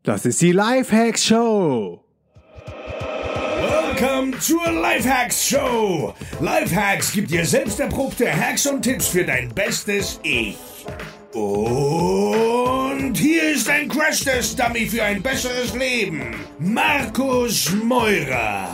Das ist die Lifehacks Show. Willkommen zur Lifehacks Show. Lifehacks gibt dir selbst erprobte Hacks und Tipps für dein bestes Ich. Und hier ist ein Crash-Test-Dummy für ein besseres Leben. Markus Meurer.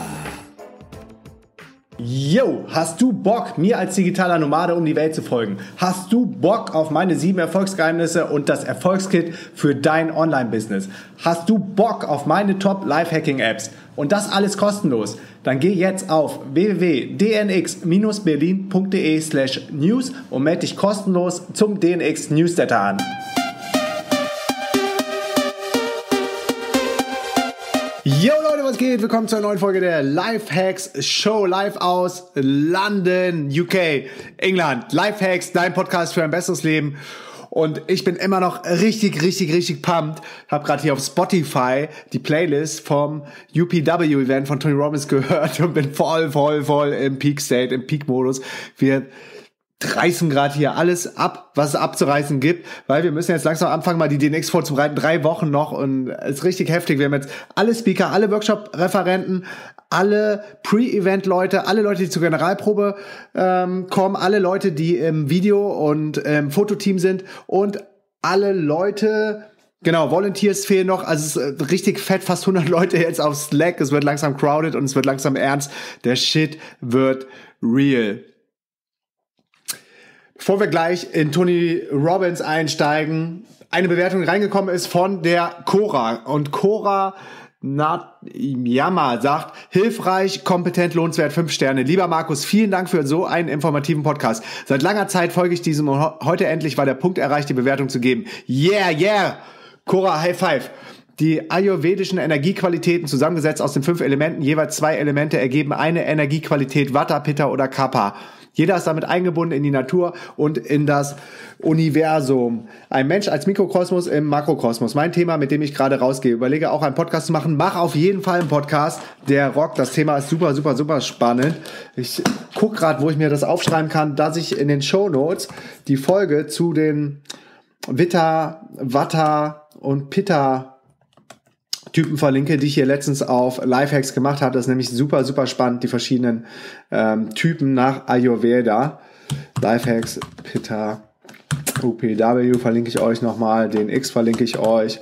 Yo, hast du Bock, mir als digitaler Nomade um die Welt zu folgen? Hast du Bock auf meine 7 Erfolgsgeheimnisse und das Erfolgskit für dein Online-Business? Hast du Bock auf meine Top-Lifehacking-Apps? Und das alles kostenlos? Dann geh jetzt auf www.dnx-berlin.de/news und melde dich kostenlos zum DNX Newsletter an. Yo Leute, was geht? Willkommen zur neuen Folge der Lifehacks Show, live aus London, UK, England. Lifehacks, dein Podcast für ein besseres Leben. Und ich bin immer noch richtig pumped. Hab gerade hier auf Spotify die Playlist vom UPW-Event von Tony Robbins gehört und bin voll im Peak-State, im Peak-Modus. Wir reißen gerade hier alles ab, was es abzureißen gibt, weil wir müssen jetzt langsam anfangen, mal die DNX vorzubereiten. 3 Wochen noch und es ist richtig heftig. Wir haben jetzt alle Speaker, alle Workshop-Referenten, alle Pre-Event-Leute, alle Leute, die zur Generalprobe kommen, alle Leute, die im Video- und Fototeam sind und alle Leute, genau, Volunteers fehlen noch. Also es ist richtig fett, fast 100 Leute jetzt auf Slack. Es wird langsam crowded und es wird langsam ernst. Der Shit wird real. Bevor wir gleich in Tony Robbins einsteigen, eine Bewertung reingekommen ist von der Cora. Und Cora Yama sagt, hilfreich, kompetent, lohnenswert, 5 Sterne. Lieber Markus, vielen Dank für so einen informativen Podcast. Seit langer Zeit folge ich diesem und heute endlich war der Punkt erreicht, die Bewertung zu geben. Yeah! Cora, High Five. Die ayurvedischen Energiequalitäten, zusammengesetzt aus den 5 Elementen, jeweils 2 Elemente, ergeben eine Energiequalität, Vata, Pitta oder Kapha. Jeder ist damit eingebunden in die Natur und in das Universum. Ein Mensch als Mikrokosmos im Makrokosmos. Mein Thema, mit dem ich gerade rausgehe. Überlege auch einen Podcast zu machen. Mach auf jeden Fall einen Podcast. Der rockt. Das Thema ist super spannend. Ich gucke gerade, wo ich mir das aufschreiben kann, dass ich in den Shownotes die Folge zu den Vata, und Pitta Typen verlinke, die ich hier letztens auf Lifehacks gemacht habe. Das ist nämlich super spannend, die verschiedenen Typen nach Ayurveda. Lifehacks, Pitta, UPW verlinke ich euch nochmal, den X verlinke ich euch.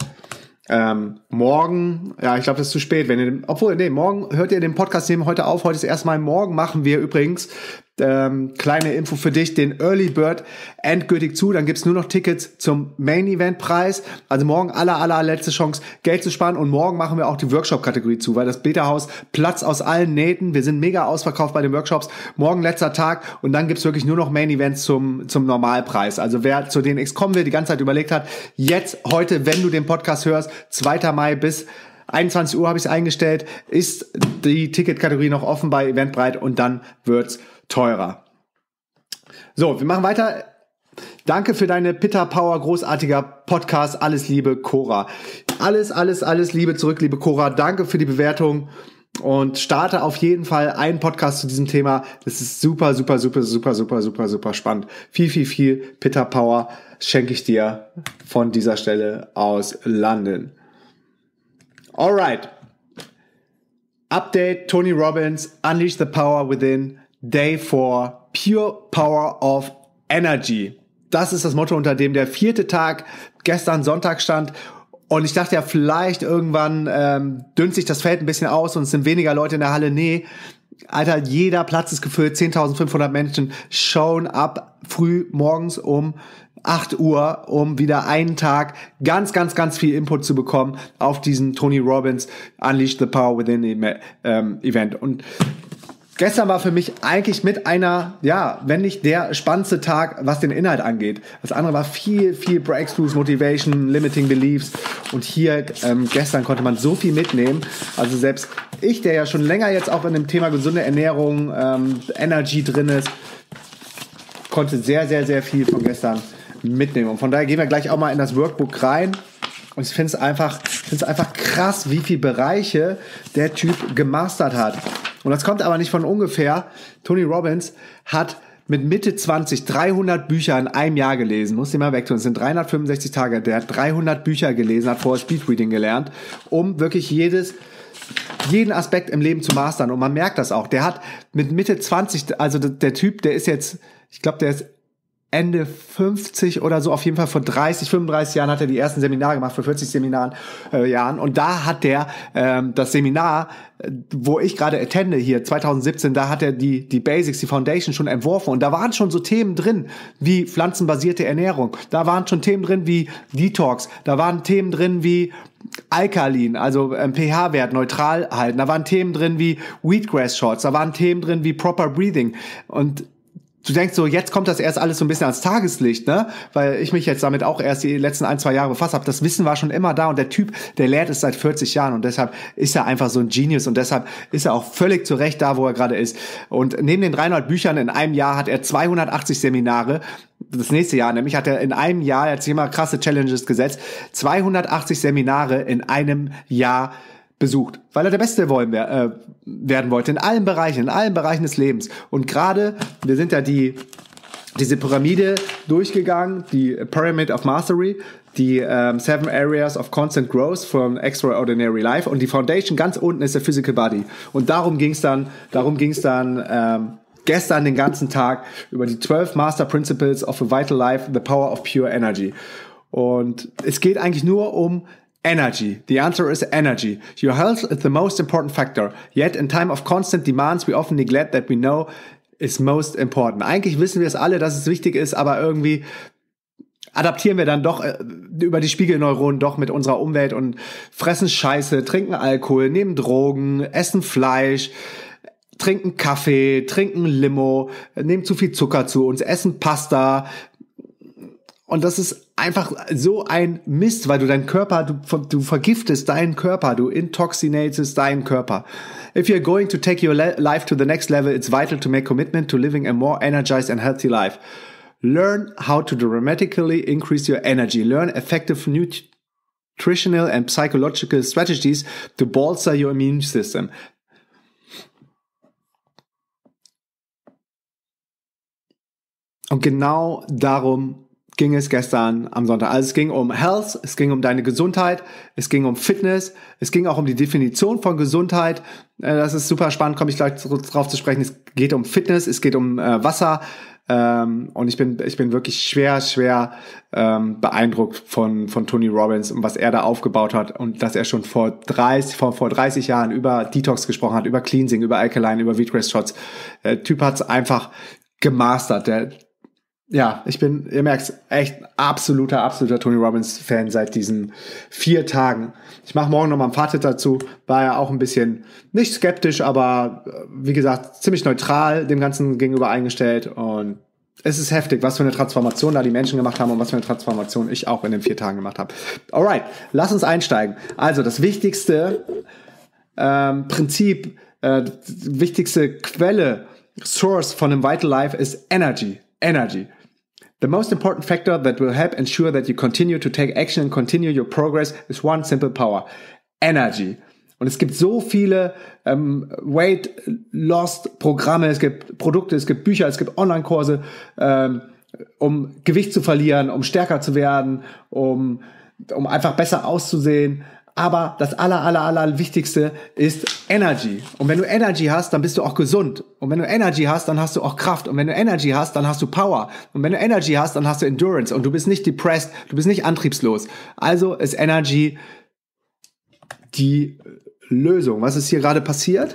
Morgen, ja, ich glaube, das ist zu spät. Morgen hört ihr den Podcast, nehmen heute auf. Heute ist erstmal morgen, machen wir übrigens kleine Info für dich, den Early Bird endgültig zu. Dann gibt's nur noch Tickets zum Main Event Preis. Also morgen allerletzte Chance, Geld zu sparen. Und morgen machen wir auch die Workshop-Kategorie zu, weil das Beta-Haus platzt aus allen Nähten. Wir sind mega ausverkauft bei den Workshops. Morgen letzter Tag und dann gibt's wirklich nur noch Main Events zum Normalpreis. Also wer zu DNX kommen will, die ganze Zeit überlegt hat, jetzt, heute, wenn du den Podcast hörst, 2. Mai bis 21 Uhr habe ich es eingestellt, ist die Ticketkategorie noch offen bei Eventbrite und dann wird's teurer. So, wir machen weiter. Danke für deine Pitta Power, großartiger Podcast. Alles Liebe, Cora. Alles Liebe zurück, liebe Cora. Danke für die Bewertung und starte auf jeden Fall einen Podcast zu diesem Thema. Das ist super spannend. Viel Pitta Power schenke ich dir von dieser Stelle aus London. Alright. Update Tony Robbins, Unleash the Power Within, Day 4, Pure Power of Energy. Das ist das Motto, unter dem der 4. Tag gestern Sonntag stand. Und ich dachte ja, vielleicht irgendwann dünnt sich das Feld ein bisschen aus und es sind weniger Leute in der Halle. Nee, Alter, jeder Platz ist gefüllt. 10.500 Menschen shown up früh morgens um 8 Uhr, um wieder einen Tag ganz viel Input zu bekommen auf diesen Tony Robbins Unleash the Power Within Event. Und gestern war für mich eigentlich mit einer, ja, wenn nicht der spannendste Tag, was den Inhalt angeht. Das andere war viel Breakthroughs, Motivation, Limiting Beliefs. Und hier gestern konnte man so viel mitnehmen. Also selbst ich, der ja schon länger jetzt auch in dem Thema gesunde Ernährung, Energy drin ist, konnte sehr viel von gestern mitnehmen. Und von daher gehen wir gleich auch mal in das Workbook rein. Und ich finde es einfach krass, wie viele Bereiche der Typ gemastert hat. Und das kommt aber nicht von ungefähr. Tony Robbins hat mit Mitte 20 300 Bücher in einem Jahr gelesen. Muss ich mal wegtun. Es sind 365 Tage. Der hat 300 Bücher gelesen, hat vorher Speedreading gelernt, um wirklich jeden Aspekt im Leben zu mastern. Und man merkt das auch. Der hat mit Mitte 20, also der Typ, der ist jetzt, ich glaube, der ist Ende 50 oder so, auf jeden Fall vor 30, 35 Jahren hat er die ersten Seminare gemacht, vor 40 Jahren. Und da hat der das Seminar, wo ich gerade attende hier, 2017, da hat er die Basics, die Foundation schon entworfen. Und da waren schon so Themen drin, wie pflanzenbasierte Ernährung. Da waren schon Themen drin wie Detox. Da waren Themen drin wie Alkalin, also pH-Wert neutral halten. Da waren Themen drin wie Wheatgrass Shots. Da waren Themen drin wie Proper Breathing. Und du denkst so, jetzt kommt das erst alles so ein bisschen ans Tageslicht, ne? Weil ich mich jetzt damit auch erst die letzten 1-2 Jahre befasst habe. Das Wissen war schon immer da und der Typ, der lehrt es seit 40 Jahren und deshalb ist er einfach so ein Genius und deshalb ist er auch völlig zu Recht da, wo er gerade ist. Und neben den 300 Büchern in einem Jahr hat er 280 Seminare. Das nächste Jahr nämlich hat er in einem Jahr, er hat sich immer krasse Challenges gesetzt, 280 Seminare in einem Jahr besucht, weil er der Beste werden wollte in allen Bereichen des Lebens. Und gerade, wir sind ja diese Pyramide durchgegangen, die Pyramid of Mastery, die 7 Areas of Constant Growth from Extraordinary Life und die Foundation ganz unten ist der Physical Body. Und darum ging's dann gestern den ganzen Tag über die 12 Master Principles of a Vital Life, the Power of Pure Energy. Und es geht eigentlich nur um Energy. The answer is energy. Your health is the most important factor. Yet in time of constant demands, we often neglect that we know is most important. Eigentlich wissen wir es alle, dass es wichtig ist, aber irgendwie adaptieren wir dann doch über die Spiegelneuronen doch mit unserer Umwelt und fressen Scheiße, trinken Alkohol, nehmen Drogen, essen Fleisch, trinken Kaffee, trinken Limo, nehmen zu viel Zucker zu uns, essen Pasta. Und das ist einfach so ein Mist, weil du deinen Körper, du vergiftest deinen Körper, du intoxinatest deinen Körper. If you're going to take your life to the next level, it's vital to make commitment to living a more energized and healthy life. Learn how to dramatically increase your energy. Learn effective nutritional and psychological strategies to bolster your immune system. Und genau darum ging es gestern am Sonntag. Also es ging um Health, es ging um deine Gesundheit, es ging um Fitness, es ging auch um die Definition von Gesundheit. Das ist super spannend, komme ich gleich drauf zu sprechen. Es geht um Fitness, es geht um Wasser. Und ich bin wirklich schwer beeindruckt von Tony Robbins und was er da aufgebaut hat und dass er schon vor 30 Jahren über Detox gesprochen hat, über Cleansing, über Alkaline, über Wheatgrass Shots. Der Typ hat's einfach gemastert. Ja, ihr merkt's, echt absoluter Tony Robbins Fan seit diesen 4 Tagen. Ich mache morgen nochmal ein Fazit dazu. War ja auch ein bisschen nicht skeptisch, aber wie gesagt, ziemlich neutral dem Ganzen gegenüber eingestellt. Und es ist heftig, was für eine Transformation da die Menschen gemacht haben und was für eine Transformation ich auch in den 4 Tagen gemacht habe. Alright, lass uns einsteigen. Also das wichtigste Prinzip, wichtigste Quelle, Source von einem Vital Life ist Energy. Energy. The most important factor that will help ensure that you continue to take action and continue your progress is one simple power. Energy. Und es gibt so viele Weight Loss Programme, es gibt Produkte, es gibt Bücher, es gibt Online-Kurse, um Gewicht zu verlieren, um stärker zu werden, um einfach besser auszusehen. Aber das aller Wichtigste ist Energy. Und wenn du Energy hast, dann bist du auch gesund. Und wenn du Energy hast, dann hast du auch Kraft. Und wenn du Energy hast, dann hast du Power. Und wenn du Energy hast, dann hast du Endurance. Und du bist nicht depressed, du bist nicht antriebslos. Also ist Energy die Lösung. Was ist hier gerade passiert?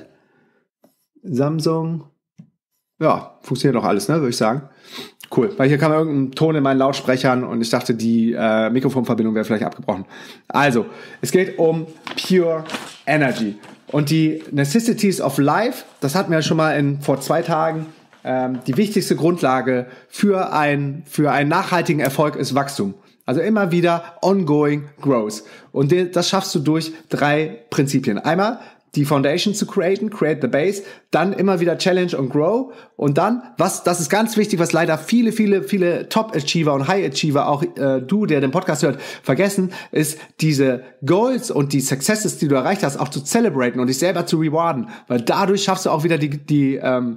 Samsung. Ja, funktioniert doch alles, ne, würde ich sagen. Cool, weil hier kam irgendein Ton in meinen Lautsprechern und ich dachte, die Mikrofonverbindung wäre vielleicht abgebrochen. Also, es geht um Pure Energy. Und die Necessities of Life, das hatten wir ja schon mal vor 2 Tagen, die wichtigste Grundlage für einen nachhaltigen Erfolg ist Wachstum. Also immer wieder ongoing growth. Und das schaffst du durch 3 Prinzipien. Einmal die Foundation zu create the base, dann immer wieder challenge und grow und dann, das ist ganz wichtig, was leider viele Top-Achiever und High-Achiever, auch du, der den Podcast hört, vergessen, ist diese Goals und die Successes, die du erreicht hast, auch zu celebraten und dich selber zu rewarden, weil dadurch schaffst du auch wieder die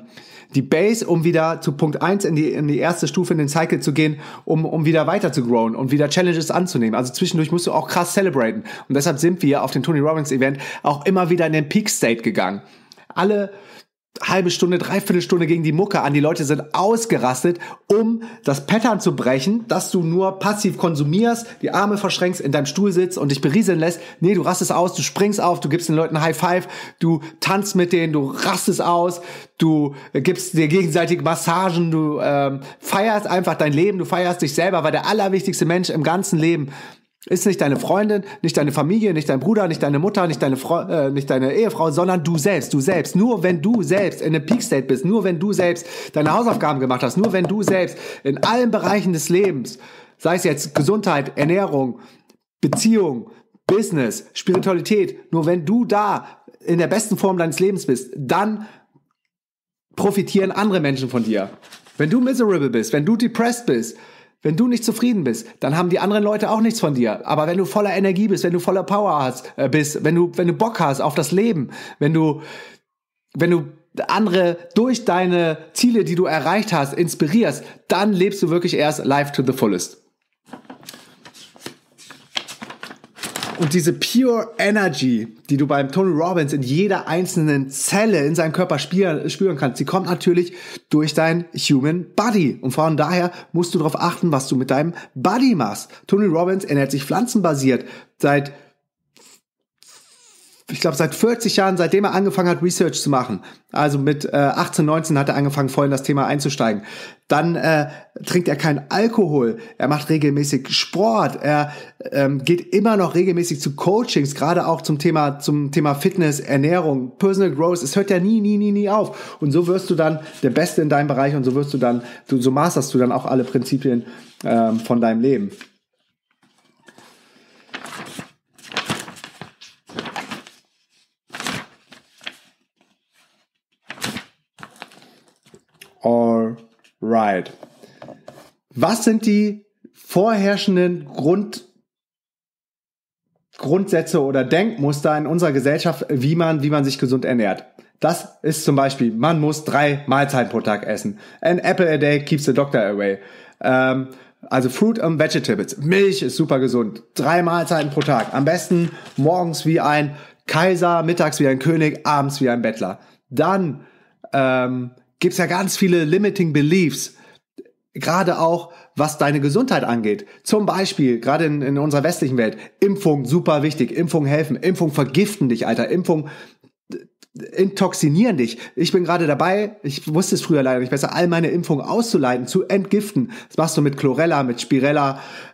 die Base, um wieder zu Punkt 1 in die erste Stufe in den Cycle zu gehen, um wieder weiter zu growen und wieder Challenges anzunehmen. Also zwischendurch musst du auch krass celebraten. Und deshalb sind wir auf den Tony Robbins Event auch immer wieder in den Peak State gegangen. Alle halbe Stunde, dreiviertel Stunde ging die Mucke an. Die Leute sind ausgerastet, um das Pattern zu brechen, dass du nur passiv konsumierst, die Arme verschränkst, in deinem Stuhl sitzt und dich berieseln lässt. Nee, du rastest aus, du springst auf, du gibst den Leuten High Five, du tanzt mit denen, du rastest aus, du gibst dir gegenseitig Massagen, du feierst einfach dein Leben, du feierst dich selber, weil der allerwichtigste Mensch im ganzen Leben ist nicht deine Freundin, nicht deine Familie, nicht dein Bruder, nicht deine Mutter, nicht deine Ehefrau, sondern du selbst. Nur wenn du selbst in einem Peak State bist, nur wenn du selbst deine Hausaufgaben gemacht hast, nur wenn du selbst in allen Bereichen des Lebens, sei es jetzt Gesundheit, Ernährung, Beziehung, Business, Spiritualität, nur wenn du da in der besten Form deines Lebens bist, dann profitieren andere Menschen von dir. Wenn du miserable bist, wenn du depressed bist, wenn du nicht zufrieden bist, dann haben die anderen Leute auch nichts von dir. Aber wenn du voller Energie bist, wenn du voller Power bist, wenn du Bock hast auf das Leben, wenn du andere durch deine Ziele, die du erreicht hast, inspirierst, dann lebst du wirklich erst life to the fullest. Und diese pure Energy, die du beim Tony Robbins in jeder einzelnen Zelle in seinem Körper spüren kannst, die kommt natürlich durch dein Human Body. Und von daher musst du darauf achten, was du mit deinem Body machst. Tony Robbins ernährt sich pflanzenbasiert seit 40 Jahren, seitdem er angefangen hat, Research zu machen. Also mit 18, 19 hat er angefangen, voll in das Thema einzusteigen. Dann trinkt er keinen Alkohol. Er macht regelmäßig Sport. Er geht immer noch regelmäßig zu Coachings, gerade auch zum Thema Fitness, Ernährung, Personal Growth. Es hört ja nie auf. Und so wirst du dann der Beste in deinem Bereich und so wirst so masterst du dann auch alle Prinzipien von deinem Leben. Alright. Was sind die vorherrschenden Grundsätze oder Denkmuster in unserer Gesellschaft, wie man sich gesund ernährt? Das ist zum Beispiel, man muss 3 Mahlzeiten pro Tag essen. An apple a day keeps the doctor away. Also Fruit and Vegetables. Milch ist super gesund. 3 Mahlzeiten pro Tag. Am besten morgens wie ein Kaiser, mittags wie ein König, abends wie ein Bettler. Dann gibt's ja ganz viele limiting beliefs, gerade auch was deine Gesundheit angeht. Zum Beispiel, gerade in unserer westlichen Welt, Impfung super wichtig, Impfung helfen, Impfung vergiften dich, Alter, Impfung intoxinieren dich. Ich bin gerade dabei, ich wusste es früher leider nicht besser, all meine Impfungen auszuleiten, zu entgiften. Das machst du mit Chlorella, mit Spirella,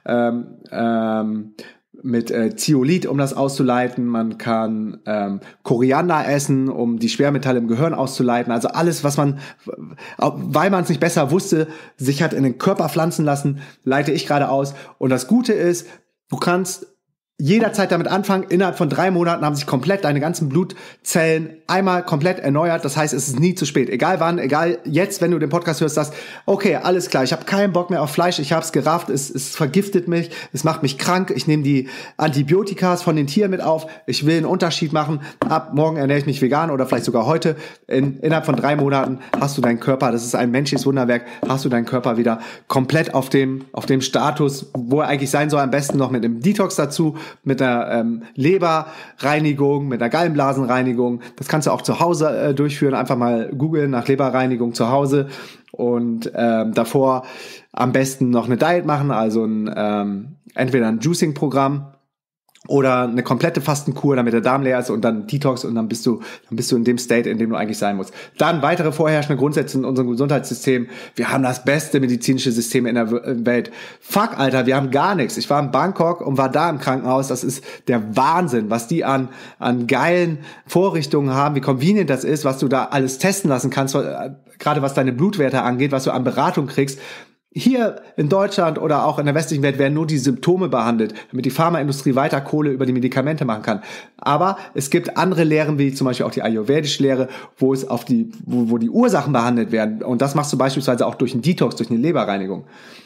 mit Zeolit, um das auszuleiten. Man kann Koriander essen, um die Schwermetalle im Gehirn auszuleiten. Also alles, was man, weil man es nicht besser wusste, sich hat in den Körper pflanzen lassen, leite ich gerade aus. Und das Gute ist, du kannst jederzeit damit anfangen. Innerhalb von 3 Monaten haben sich komplett deine ganzen Blutzellen einmal komplett erneuert. Das heißt, es ist nie zu spät. Egal wann, egal jetzt, wenn du den Podcast hörst, sagst, okay, alles klar, ich habe keinen Bock mehr auf Fleisch, ich habe es gerafft, es vergiftet mich, es macht mich krank, ich nehme die Antibiotikas von den Tieren mit auf, ich will einen Unterschied machen, ab morgen ernähre ich mich vegan oder vielleicht sogar heute. Innerhalb von 3 Monaten hast du deinen Körper, das ist ein menschliches Wunderwerk, hast du deinen Körper wieder komplett auf dem Status, wo er eigentlich sein soll, am besten noch mit einem Detox dazu, mit einer Leberreinigung, mit einer Gallenblasenreinigung. Das kannst du auch zu Hause durchführen. Einfach mal googeln nach Leberreinigung zu Hause und davor am besten noch eine Diet machen, also entweder ein Juicing-Programm oder eine komplette Fastenkur, damit der Darm leer ist und dann Detox und dann bist du in dem State, in dem du eigentlich sein musst. Dann weitere vorherrschende Grundsätze in unserem Gesundheitssystem. Wir haben das beste medizinische System in der Welt. Fuck, Alter, wir haben gar nichts. Ich war in Bangkok und war da im Krankenhaus. Das ist der Wahnsinn, was die an geilen Vorrichtungen haben, wie convenient das ist, was du da alles testen lassen kannst, gerade was deine Blutwerte angeht, was du an Beratung kriegst. Hier in Deutschland oder auch in der westlichen Welt werden nur die Symptome behandelt, damit die Pharmaindustrie weiter Kohle über die Medikamente machen kann. Aber es gibt andere Lehren, wie zum Beispiel auch die ayurvedische Lehre, wo es wo die Ursachen behandelt werden. Und das machst du beispielsweise auch durch einen Detox, durch eine Leberreinigung.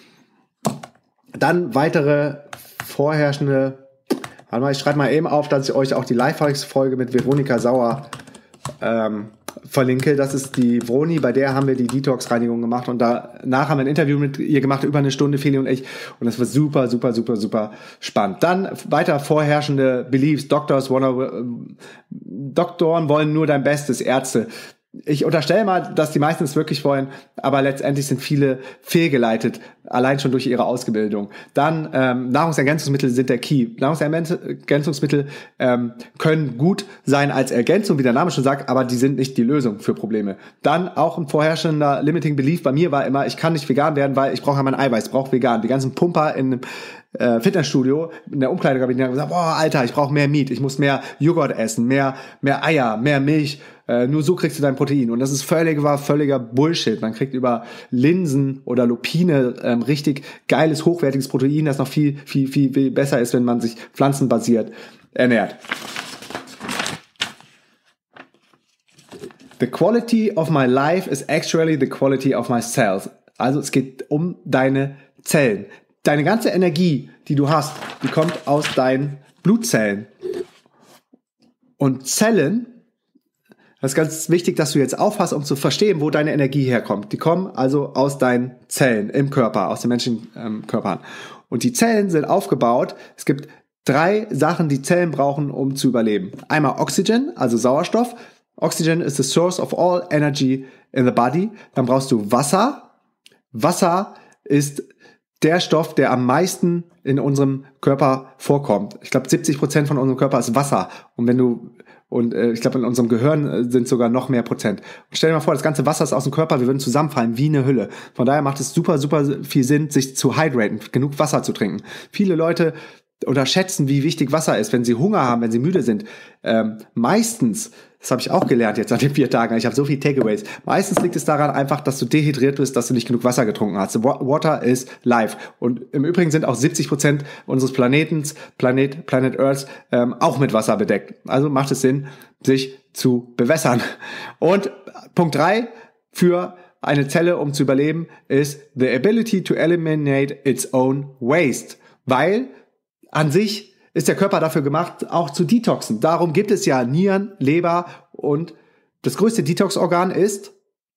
Dann weitere vorherrschende, warte mal, ich schreibe mal eben auf, dass ich euch auch die Lifehacks-Folge mit Veronika Sauer verlinke. Das ist die Vroni, bei der haben wir die Detox-Reinigung gemacht und danach haben wir ein Interview mit ihr gemacht, über eine Stunde, Feli und ich, und das war super, super, super, super spannend. Dann weiter vorherrschende Beliefs, Doktoren wollen nur dein Bestes, Ärzte. Ich unterstelle mal, dass die meisten es wirklich wollen, aber letztendlich sind viele fehlgeleitet, allein schon durch ihre Ausbildung. Dann Nahrungsergänzungsmittel sind der Key. Nahrungsergänzungsmittel können gut sein als Ergänzung, wie der Name schon sagt, aber die sind nicht die Lösung für Probleme. Dann auch ein vorherrschender Limiting Belief bei mir war immer, ich kann nicht vegan werden, weil ich brauche ja mein Eiweiß, ich brauche vegan. Die ganzen Pumper in Fitnessstudio, in der Umkleidekabine haben gesagt, boah, Alter, ich brauche mehr Meat, ich muss mehr Joghurt essen, mehr Eier, mehr Milch. Nur so kriegst du dein Protein. Und das ist völliger Bullshit. Man kriegt über Linsen oder Lupine richtig geiles, hochwertiges Protein, das noch viel besser ist, wenn man sich pflanzenbasiert ernährt. The quality of my life is actually the quality of my cells. Also es geht um deine Zellen. Deine ganze Energie, die du hast, die kommt aus deinen Blutzellen. Und Zellen, das ist ganz wichtig, dass du jetzt aufpasst, um zu verstehen, wo deine Energie herkommt. Die kommen also aus deinen Zellen im Körper, aus den menschlichen Körpern. Und die Zellen sind aufgebaut. Es gibt 3 Sachen, die Zellen brauchen, um zu überleben. Einmal Oxygen, also Sauerstoff. Oxygen is the source of all energy in the body. Dann brauchst du Wasser. Wasser ist der Stoff, der am meisten in unserem Körper vorkommt. Ich glaube, 70% von unserem Körper ist Wasser. Und ich glaube, in unserem Gehirn sind sogar noch mehr Prozent. Und stell dir mal vor, das ganze Wasser ist aus dem Körper, wir würden zusammenfallen wie eine Hülle. Von daher macht es super viel Sinn, sich zu hydraten, genug Wasser zu trinken. Viele Leute unterschätzen, wie wichtig Wasser ist, wenn sie Hunger haben, wenn sie müde sind. Meistens, das habe ich auch gelernt jetzt nach den 4 Tagen, ich habe so viele Takeaways, meistens liegt es daran einfach, dass du dehydriert bist, dass du nicht genug Wasser getrunken hast. Water is life. Und im Übrigen sind auch 70% unseres Planetens, Planet Earth, auch mit Wasser bedeckt. Also macht es Sinn, sich zu bewässern. Und Punkt 3 für eine Zelle, um zu überleben, ist the ability to eliminate its own waste. Weil an sich ist der Körper dafür gemacht, auch zu detoxen. Darum gibt es ja Nieren, Leber und das größte Detox-Organ ist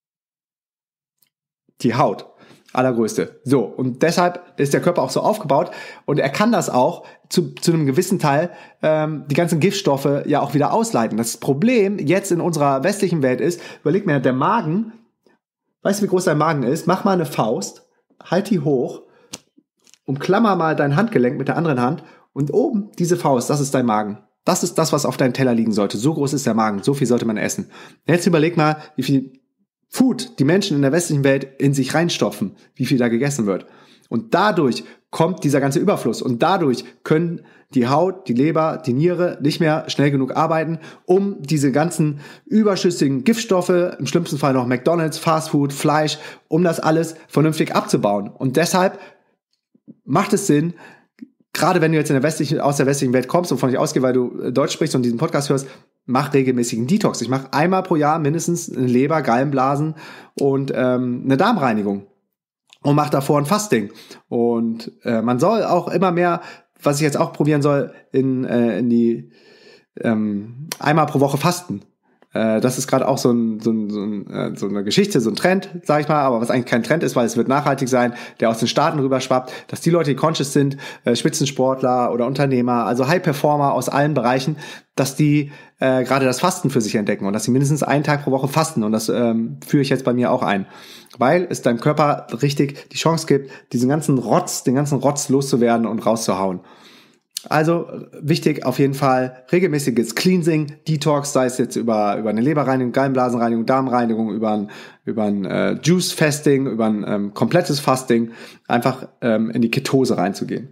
die Haut. Allergrößte. So, und deshalb ist der Körper auch so aufgebaut und er kann das auch zu einem gewissen Teil die ganzen Giftstoffe ja auch wieder ausleiten. Das Problem jetzt in unserer westlichen Welt ist, überleg mir, der Magen, weißt du, wie groß dein Magen ist? Mach mal eine Faust, halt die hoch, umklammer mal dein Handgelenk mit der anderen Hand und oben diese Faust, das ist dein Magen. Das ist das, was auf deinem Teller liegen sollte. So groß ist der Magen, so viel sollte man essen. Jetzt überleg mal, wie viel Food die Menschen in der westlichen Welt in sich reinstopfen, wie viel da gegessen wird. Und dadurch kommt dieser ganze Überfluss und dadurch können die Haut, die Leber, die Niere nicht mehr schnell genug arbeiten, um diese ganzen überschüssigen Giftstoffe, im schlimmsten Fall noch McDonald's, Fastfood, Fleisch, um das alles vernünftig abzubauen. Und deshalb macht es Sinn, gerade wenn du jetzt aus der westlichen Welt kommst, wovon ich ausgehe, weil du Deutsch sprichst und diesen Podcast hörst, mach regelmäßigen Detox. Ich mache einmal pro Jahr mindestens eine Leber, Gallenblasen und eine Darmreinigung. Und mach davor ein Fasting. Und man soll auch immer mehr, was ich jetzt auch probieren soll, in die einmal pro Woche fasten. Das ist gerade auch so eine Geschichte, so ein Trend, sage ich mal, aber was eigentlich kein Trend ist, weil es wird nachhaltig sein, der aus den Staaten rüberschwappt, dass die Leute, die conscious sind, Spitzensportler oder Unternehmer, also High-Performer aus allen Bereichen, dass die gerade das Fasten für sich entdecken und dass sie mindestens einen Tag pro Woche fasten. Und das führe ich jetzt bei mir auch ein, weil es deinem Körper richtig die Chance gibt, den ganzen Rotz loszuwerden und rauszuhauen. Also wichtig auf jeden Fall regelmäßiges Cleansing, Detox, sei es jetzt über eine Leberreinigung, Gallenblasenreinigung, Darmreinigung, über ein Juice-Fasting, über ein komplettes Fasting, einfach in die Ketose reinzugehen.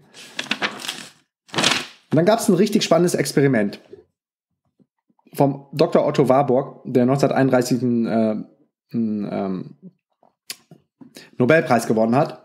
Und dann gab es ein richtig spannendes Experiment vom Dr. Otto Warburg, der 1931 einen Nobelpreis gewonnen hat.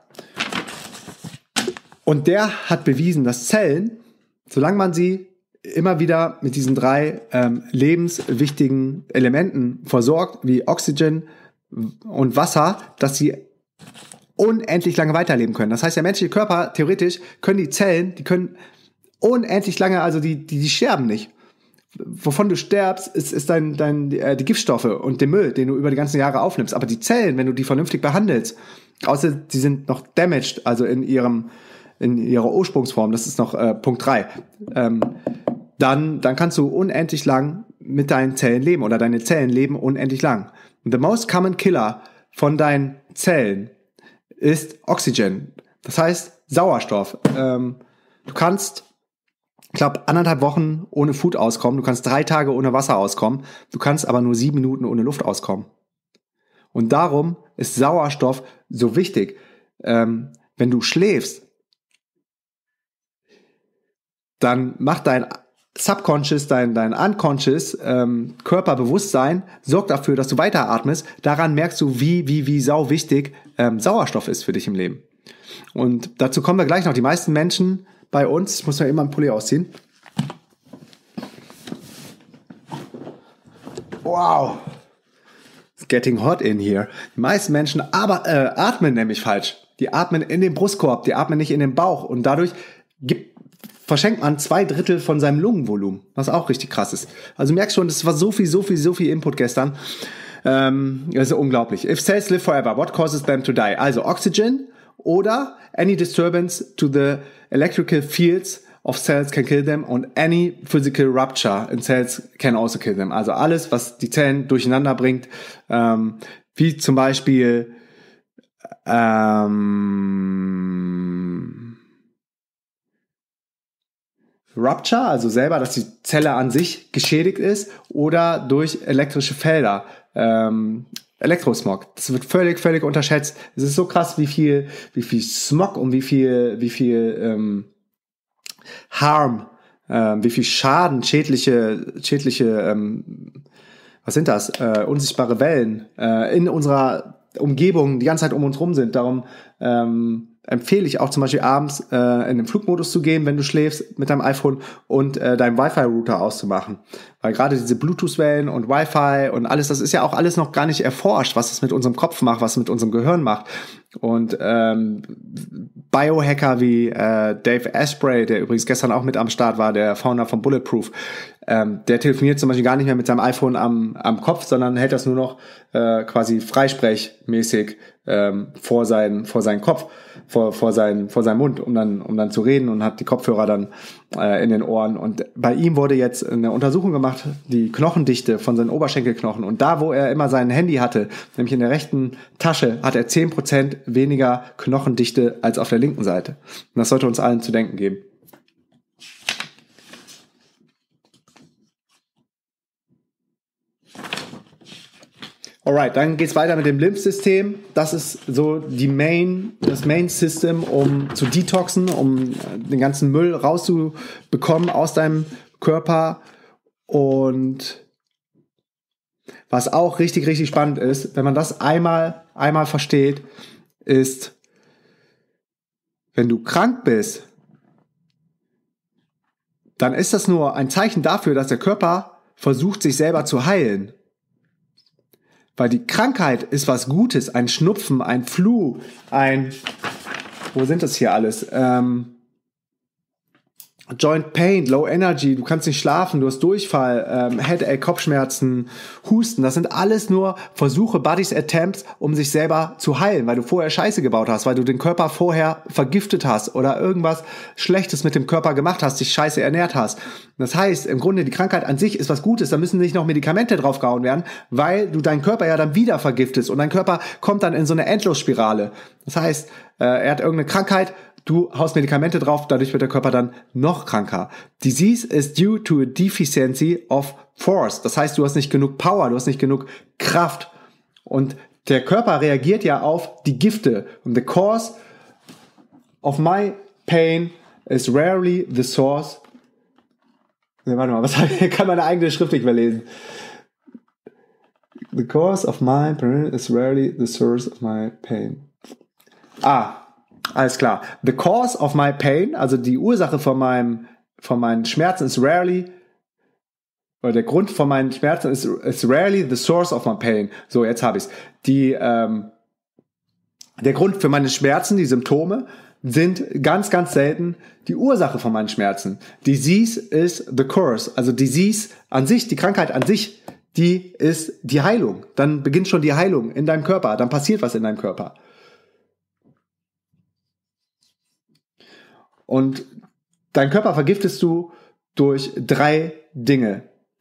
Und der hat bewiesen, dass Zellen, solange man sie immer wieder mit diesen 3 lebenswichtigen Elementen versorgt, wie Oxygen und Wasser, dass sie unendlich lange weiterleben können. Das heißt, der menschliche Körper, theoretisch, können die Zellen, die können unendlich lange, also die sterben nicht. wovon du stirbst, ist die Giftstoffe und der Müll, den du über die ganzen Jahre aufnimmst. Aber die Zellen, wenn du die vernünftig behandelst, außer die sind noch damaged, also in ihrer Ursprungsform, das ist noch Punkt 3, dann kannst du unendlich lang mit deinen Zellen leben oder deine Zellen leben unendlich lang. The most common killer von deinen Zellen ist Oxygen, das heißt Sauerstoff. Du kannst, ich glaube, 1,5 Wochen ohne Food auskommen, du kannst 3 Tage ohne Wasser auskommen, du kannst aber nur 7 Minuten ohne Luft auskommen. Und darum ist Sauerstoff so wichtig. Wenn du schläfst, dann macht dein Subconscious, dein Unconscious Körperbewusstsein sorgt dafür, dass du weiteratmest. Daran merkst du, wie sau wichtig Sauerstoff ist für dich im Leben. Und dazu kommen wir gleich noch. Die meisten Menschen bei uns, ich muss mir immer einen Pulli ausziehen. Wow. It's getting hot in here. Die meisten Menschen atmen nämlich falsch. Die atmen in den Brustkorb, die atmen nicht in den Bauch. Und dadurch verschenkt man 2/3 von seinem Lungenvolumen, was auch richtig krass ist. Also merkst schon, das war so viel Input gestern. Das ist unglaublich. If cells live forever, what causes them to die? Also Oxygen oder any disturbance to the electrical fields of cells can kill them and any physical rupture in cells can also kill them. Also alles, was die Zellen durcheinander bringt, wie zum Beispiel Rupture, also selber, dass die Zelle an sich geschädigt ist, oder durch elektrische Felder, Elektrosmog. Das wird völlig unterschätzt. Es ist so krass, wie viel Smog und wie viel Harm, wie viel Schaden, schädliche, was sind das? Unsichtbare Wellen in unserer Umgebung die ganze Zeit um uns rum sind. Darum empfehle ich auch zum Beispiel abends in den Flugmodus zu gehen, wenn du schläfst mit deinem iPhone und deinen Wi-Fi-Router auszumachen. Weil gerade diese Bluetooth-Wellen und Wi-Fi und alles, das ist ja auch alles noch gar nicht erforscht, was es mit unserem Kopf macht, was es mit unserem Gehirn macht. Und Biohacker wie Dave Asprey, der übrigens gestern auch mit am Start war, der Founder von Bulletproof, der telefoniert zum Beispiel gar nicht mehr mit seinem iPhone am Kopf, sondern hält das nur noch quasi freisprechmäßig vor seinen Kopf, vor seinen Mund, um dann zu reden, und hat die Kopfhörer dann in den Ohren. Und bei ihm wurde jetzt eine Untersuchung gemacht, die Knochendichte von seinen Oberschenkelknochen. Und da, wo er immer sein Handy hatte, nämlich in der rechten Tasche, hat er 10% weniger Knochendichte als auf der linken Seite. Und das sollte uns allen zu denken geben. Alright, dann geht's weiter mit dem Lymphsystem. Das ist so das Main System, um zu detoxen, um den ganzen Müll rauszubekommen aus deinem Körper. Und was auch richtig spannend ist, wenn man das einmal versteht, ist, wenn du krank bist, dann ist das nur ein Zeichen dafür, dass der Körper versucht, sich selber zu heilen. Weil die Krankheit ist was Gutes, ein Schnupfen, ein Flu, wo sind das hier alles? Joint Pain, Low Energy, du kannst nicht schlafen, du hast Durchfall, Headache, Kopfschmerzen, Husten. Das sind alles nur Versuche, Body's Attempts, um sich selber zu heilen, weil du vorher Scheiße gebaut hast, weil du den Körper vorher vergiftet hast oder irgendwas Schlechtes mit dem Körper gemacht hast, dich scheiße ernährt hast. Das heißt, im Grunde, die Krankheit an sich ist was Gutes, da müssen nicht noch Medikamente draufgehauen werden, weil du deinen Körper ja dann wieder vergiftest und dein Körper kommt dann in so eine Endlosspirale. Das heißt, er hat irgendeine Krankheit, du haust Medikamente drauf, dadurch wird der Körper dann noch kranker. Disease is due to a deficiency of force. Das heißt, du hast nicht genug Power, du hast nicht genug Kraft. Und der Körper reagiert ja auf die Gifte. Und the cause of my pain is rarely the source. Warte mal, ich kann meine eigene Schrift nicht mehr lesen. The cause of my pain is rarely the source of my pain. Alles klar. The cause of my pain, also die Ursache von meinen Schmerzen ist rarely, oder der Grund von meinen Schmerzen ist rarely the source of my pain. So, jetzt habe ich's. Der Grund für meine Schmerzen, die Symptome, sind ganz, ganz selten die Ursache von meinen Schmerzen. Disease is the cause. Also Disease an sich, die Krankheit an sich, die ist die Heilung. Dann beginnt schon die Heilung in deinem Körper. Dann passiert was in deinem Körper. Und deinen Körper vergiftest du durch 3 Dinge.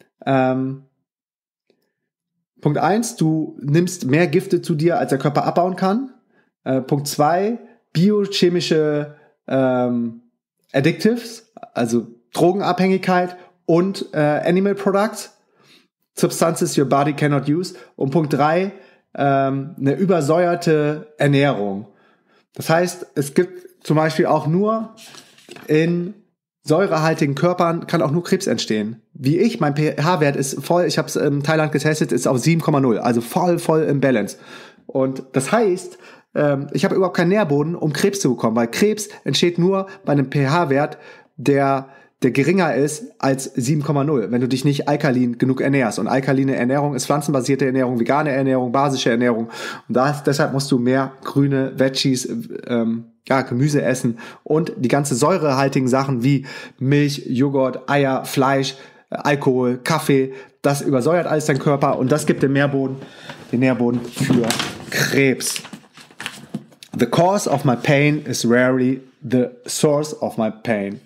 Punkt 1, du nimmst mehr Gifte zu dir, als der Körper abbauen kann. Punkt 2, biochemische Addictives, also Drogenabhängigkeit und Animal Products, Substances your body cannot use. Und Punkt 3, eine übersäuerte Ernährung. Das heißt, es gibt zum Beispiel auch nur in säurehaltigen Körpern kann auch nur Krebs entstehen. Wie mein pH-Wert ist voll, ich habe es in Thailand getestet, ist auf 7,0, also voll im Balance. Und das heißt, ich habe überhaupt keinen Nährboden, um Krebs zu bekommen, weil Krebs entsteht nur bei einem pH-Wert, der geringer ist als 7,0, wenn du dich nicht alkalin genug ernährst. Und alkaline Ernährung ist pflanzenbasierte Ernährung, vegane Ernährung, basische Ernährung. Und deshalb musst du mehr grüne Veggies, Gemüse essen und die ganze säurehaltigen Sachen wie Milch, Joghurt, Eier, Fleisch, Alkohol, Kaffee, das übersäuert alles deinen Körper und das gibt den Nährboden für Krebs. The cause of my pain is rarely the source of my pain.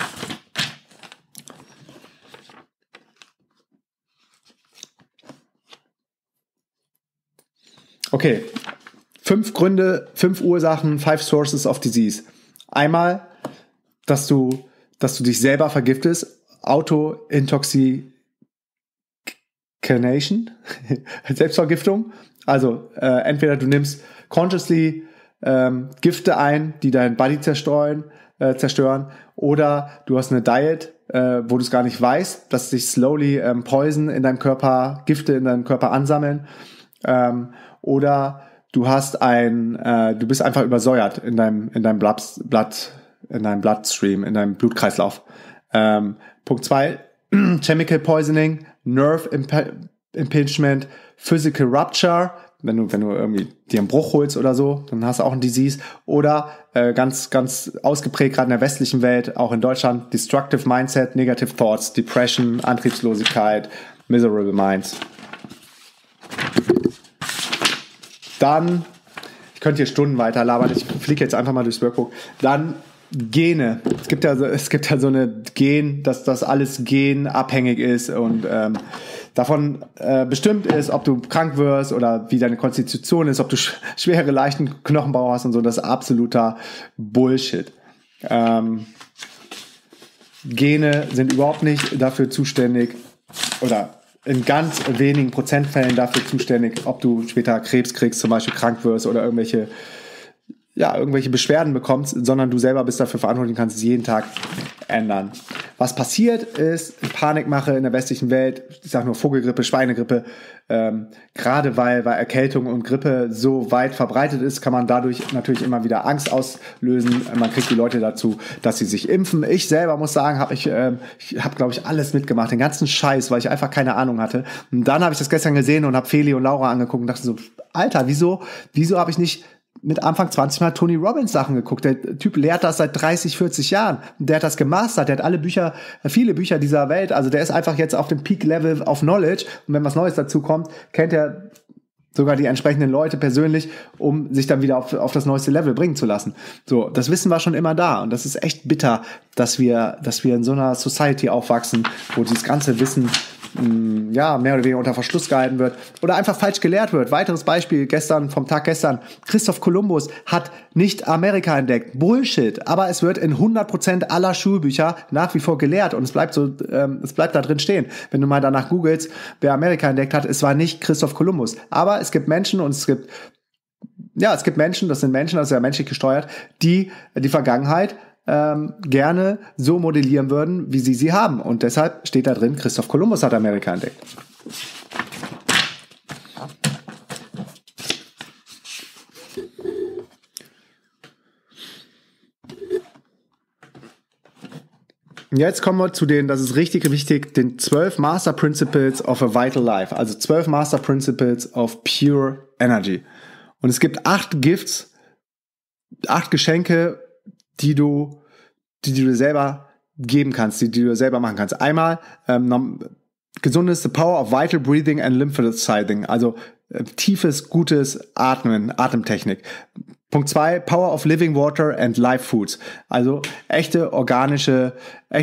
Okay, 5 Gründe, 5 Ursachen, 5 Sources of Disease. Einmal, dass du dich selber vergiftest, Autointoxication, Selbstvergiftung. Also entweder du nimmst consciously Gifte ein, die dein Body zerstören, oder du hast eine Diet, wo du es gar nicht weißt, dass sich slowly Poison in deinem Körper, Gifte in deinem Körper ansammeln. Oder du hast du bist einfach übersäuert in deinem Bloodstream, in deinem Blutkreislauf. Punkt 2, Chemical Poisoning, Nerve Impingement, Physical Rupture, wenn du irgendwie dir einen Bruch holst oder so, dann hast du auch ein Disease. Oder ganz, ganz ausgeprägt, gerade in der westlichen Welt, auch in Deutschland, Destructive Mindset, Negative Thoughts, Depression, Antriebslosigkeit, Miserable Minds. Dann, ich könnte hier Stunden weiter labern, ich fliege jetzt einfach mal durchs Workbook. Dann Gene. Es gibt ja so eine Gen, dass das alles genabhängig ist und davon bestimmt ist, ob du krank wirst oder wie deine Konstitution ist, ob du schwere, leichten Knochenbau hast und so. Das ist absoluter Bullshit. Gene sind überhaupt nicht dafür zuständig oder in ganz wenigen Prozentfällen dafür zuständig, ob du später Krebs kriegst, zum Beispiel krank wirst oder irgendwelche Beschwerden bekommst, sondern du selber bist dafür verantwortlich und kannst es jeden Tag ändern. Was passiert ist, Panikmache in der westlichen Welt, ich sage nur Vogelgrippe, Schweinegrippe, gerade weil Erkältung und Grippe so weit verbreitet ist, kann man dadurch natürlich immer wieder Angst auslösen. Man kriegt die Leute dazu, dass sie sich impfen. Ich selber muss sagen, ich habe, glaube ich, alles mitgemacht, den ganzen Scheiß, weil ich einfach keine Ahnung hatte. Und dann habe ich das gestern gesehen und habe Feli und Laura angeguckt und dachte so, Alter, wieso habe ich nicht mit Anfang 20 Mal Tony Robbins Sachen geguckt. Der Typ lehrt das seit 30, 40 Jahren. Der hat das gemastert. Der hat viele Bücher dieser Welt. Also der ist einfach jetzt auf dem Peak-Level of Knowledge. Und wenn was Neues dazu kommt, kennt er sogar die entsprechenden Leute persönlich, um sich dann wieder auf das neueste Level bringen zu lassen. So, das Wissen war schon immer da. Und das ist echt bitter, dass wir in so einer Society aufwachsen, wo dieses ganze Wissen mehr oder weniger unter Verschluss gehalten wird oder einfach falsch gelehrt wird. Weiteres Beispiel vom Tag gestern. Christoph Kolumbus hat nicht Amerika entdeckt. Bullshit. Aber es wird in 100% aller Schulbücher nach wie vor gelehrt und es bleibt da drin stehen. Wenn du mal danach googelst, wer Amerika entdeckt hat, es war nicht Christoph Kolumbus. Aber es gibt Menschen und es gibt Menschen, das ist ja menschlich gesteuert, die Vergangenheit gerne so modellieren würden, wie sie haben. Und deshalb steht da drin, Christoph Kolumbus hat Amerika entdeckt. Jetzt kommen wir zu das ist richtig wichtig, den 12 Master Principles of a Vital Life. Also 12 Master Principles of Pure Energy. Und es gibt 8 Gifts, 8 Geschenke, die du selber geben kannst, die du selber machen kannst. Einmal gesundes The Power of Vital Breathing and Lymphocyting, also tiefes, gutes Atmen, Atemtechnik. Punkt 2, Power of Living Water and Live Foods, also echtes organisches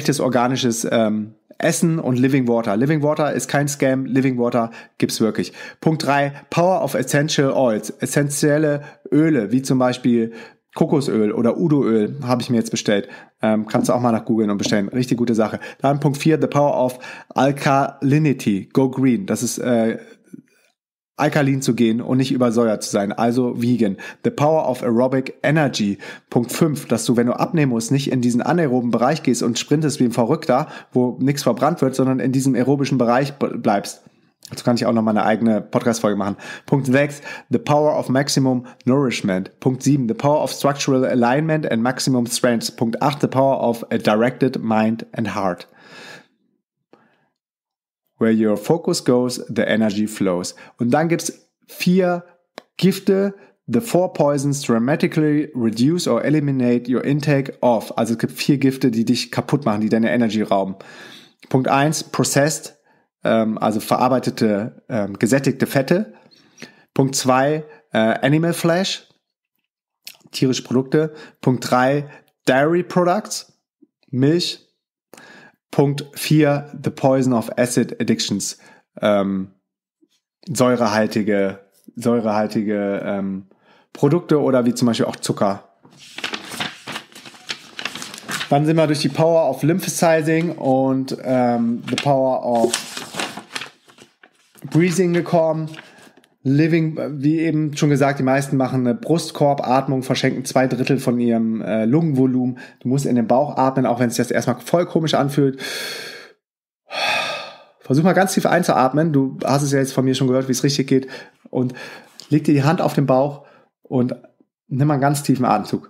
Essen und Living Water. Living Water ist kein Scam, Living Water gibt's wirklich. Punkt 3, Power of Essential Oils, essentielle Öle, wie zum Beispiel Kokosöl oder Udoöl habe ich mir jetzt bestellt. Kannst du auch mal nach googeln und bestellen. Richtig gute Sache. Dann Punkt 4, The Power of Alkalinity, Go Green. Das ist alkalin zu gehen und nicht übersäuert zu sein, also vegan. The Power of Aerobic Energy. Punkt 5, dass du, wenn du abnehmen musst, nicht in diesen anaeroben Bereich gehst und sprintest wie ein Verrückter, wo nichts verbrannt wird, sondern in diesem aerobischen Bereich bleibst. Dazu kann ich auch noch mal eine eigene Podcast-Folge machen. Punkt 6, The Power of Maximum Nourishment. Punkt 7, The Power of Structural Alignment and Maximum Strength. Punkt 8, The Power of a Directed Mind and Heart. Where your focus goes, the energy flows. Und dann gibt's 4 Gifte, the 4 poisons dramatically reduce or eliminate your intake of. Also es gibt 4 Gifte, die dich kaputt machen, die deine Energy rauben. Punkt 1, processed, also verarbeitete, gesättigte Fette. Punkt 2, Animal Flesh, tierische Produkte. Punkt 3, Dairy Products, Milch. Punkt 4, The Poison of Acid Addictions, säurehaltige Produkte oder wie zum Beispiel auch Zucker. Dann sind wir durch die Power of Lymphocyting und The Power of Breathing gekommen. Living, wie eben schon gesagt, die meisten machen eine Brustkorbatmung, verschenken 2/3 von ihrem Lungenvolumen. Du musst in den Bauch atmen, auch wenn es sich das erstmal voll komisch anfühlt. Versuch mal ganz tief einzuatmen. Du hast es ja jetzt von mir schon gehört, wie es richtig geht. Und leg dir die Hand auf den Bauch und nimm mal einen ganz tiefen Atemzug.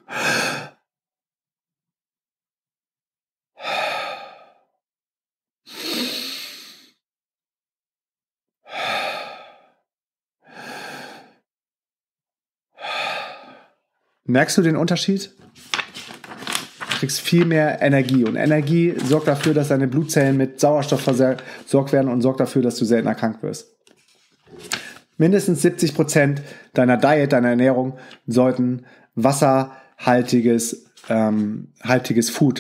Merkst du den Unterschied? Du kriegst viel mehr Energie. Und Energie sorgt dafür, dass deine Blutzellen mit Sauerstoff versorgt werden und sorgt dafür, dass du seltener krank wirst. Mindestens 70% deiner Diet, deiner Ernährung sollten wasserhaltiges Food,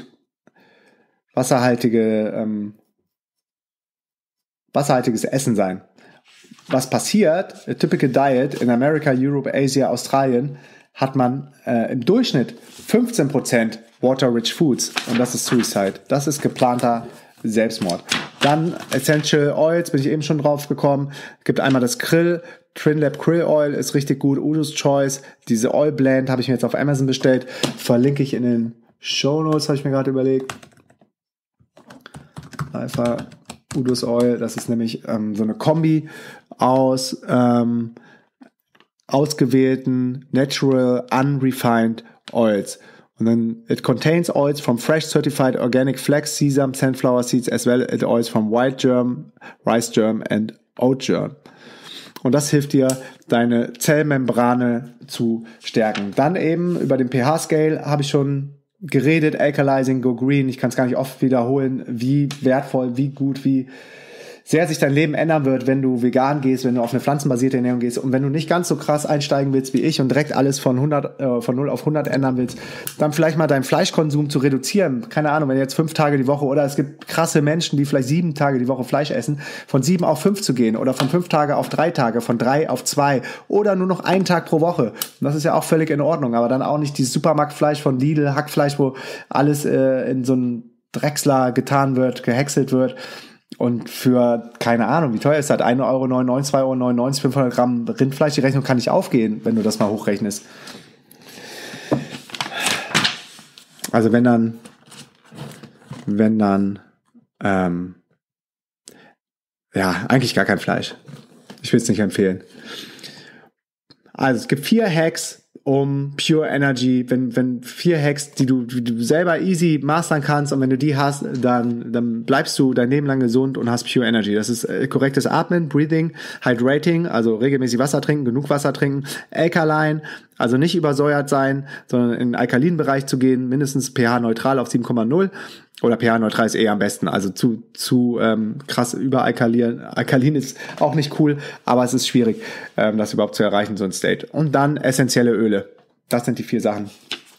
wasserhaltiges Essen sein. Was passiert? A typical diet in America, Europe, Asia, Australien hat man im Durchschnitt 15% Water-Rich Foods und das ist Suicide. Das ist geplanter Selbstmord. Dann Essential Oils, bin ich eben schon drauf gekommen. Gibt einmal das Trinlab Krill Oil, ist richtig gut. Udo's Choice, diese Oil Blend habe ich mir jetzt auf Amazon bestellt. Verlinke ich in den Shownotes, habe ich mir gerade überlegt. Einfach Udo's Oil, das ist nämlich so eine Kombi aus ausgewählten Natural Unrefined Oils. Und dann, it contains oils from fresh certified organic flax, sesame, sunflower seeds, as well as oils from white germ, rice germ and oat germ. Und das hilft dir, deine Zellmembrane zu stärken. Dann eben über den pH-Scale habe ich schon geredet, Alkalizing, Go Green. Ich kann es gar nicht oft wiederholen, wie wertvoll, wie gut, wie sehr sich dein Leben ändern wird, wenn du vegan gehst, wenn du auf eine pflanzenbasierte Ernährung gehst und wenn du nicht ganz so krass einsteigen willst wie ich und direkt alles von 0 auf 100 ändern willst, dann vielleicht mal deinen Fleischkonsum zu reduzieren. Keine Ahnung, wenn jetzt 5 Tage die Woche oder es gibt krasse Menschen, die vielleicht 7 Tage die Woche Fleisch essen, von 7 auf 5 zu gehen oder von 5 Tage auf 3 Tage, von 3 auf 2 oder nur noch 1 Tag pro Woche. Und das ist ja auch völlig in Ordnung, aber dann auch nicht dieses Supermarktfleisch von Lidl, Hackfleisch, wo alles in so einen Drechsler getan wird, gehäckselt wird. Und für, keine Ahnung, wie teuer ist das? 1,99 €, 2,99 €, 500 Gramm Rindfleisch. Die Rechnung kann nicht aufgehen, wenn du das mal hochrechnest. Also wenn dann, ja, eigentlich gar kein Fleisch. Ich will es nicht empfehlen. Also es gibt 4 Hacks, um Pure Energy, wenn 4 Hacks, die du selber easy mastern kannst, und wenn du die hast, dann bleibst du dein Leben lang gesund und hast Pure Energy. Das ist korrektes Atmen, Breathing, Hydrating, also regelmäßig Wasser trinken, genug Wasser trinken, Alkaline, also nicht übersäuert sein, sondern in den alkalinen Bereich zu gehen, mindestens pH-neutral auf 7,0. Oder pH-neutral ist eher am besten. Also zu krass überalkalin. Alkalin ist auch nicht cool, aber es ist schwierig, das überhaupt zu erreichen, so ein State. Und dann essentielle Öle. Das sind die 4 Sachen.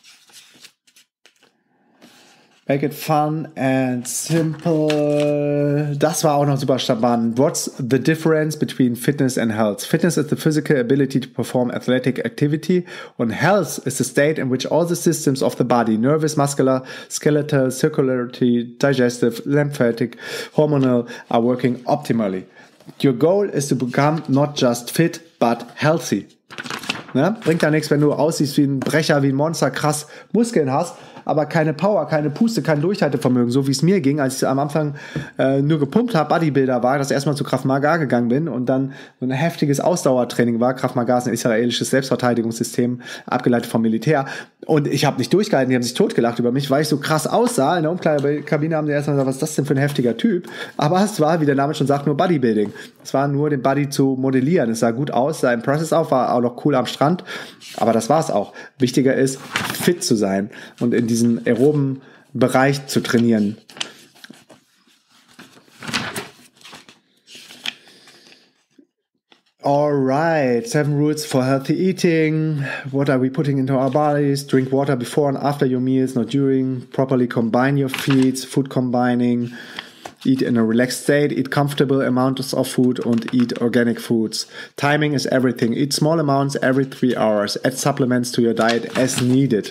Make it fun and simple. Das war auch noch super spannend. What's the difference between fitness and health? Fitness is the physical ability to perform athletic activity, and health is the state in which all the systems of the body, nervous, muscular, skeletal, circulatory, digestive, lymphatic, hormonal, are working optimally. Your goal is to become not just fit, but healthy. Ne? Bringt ja nichts, wenn du aussiehst wie ein Brecher, wie ein Monster, krass Muskeln hast, aber keine Power, keine Puste, kein Durchhaltevermögen, so wie es mir ging, als ich am Anfang nur gepumpt habe, Bodybuilder war, dass ich erstmal zu Krav Maga gegangen bin und dann so ein heftiges Ausdauertraining war. Krav Maga ist ein israelisches Selbstverteidigungssystem, abgeleitet vom Militär. Und ich habe nicht durchgehalten, die haben sich totgelacht über mich, weil ich so krass aussah. In der Umkleidekabine haben die erstmal gesagt, was ist das denn für ein heftiger Typ? Aber es war, wie der Name schon sagt, nur Bodybuilding. Es war nur, den Body zu modellieren. Es sah gut aus, sah impressive auf, war auch noch cool am Strand. Aber das war's auch. Wichtiger ist, fit zu sein und in diesen aeroben Bereich zu trainieren. Alright, 7 rules for healthy eating. What are we putting into our bodies? Drink water before and after your meals, not during. Properly combine your feeds, food combining. Eat in a relaxed state, eat comfortable amounts of food and eat organic foods. Timing is everything. Eat small amounts every 3 hours. Add supplements to your diet as needed.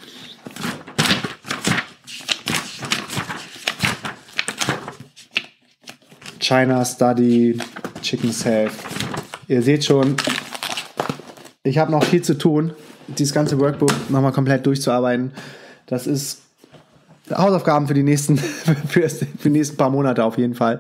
China Study, Chicken Safe. Ihr seht schon, ich habe noch viel zu tun, dieses ganze Workbook nochmal komplett durchzuarbeiten. Das ist Hausaufgaben für die nächsten, für die nächsten paar Monate auf jeden Fall.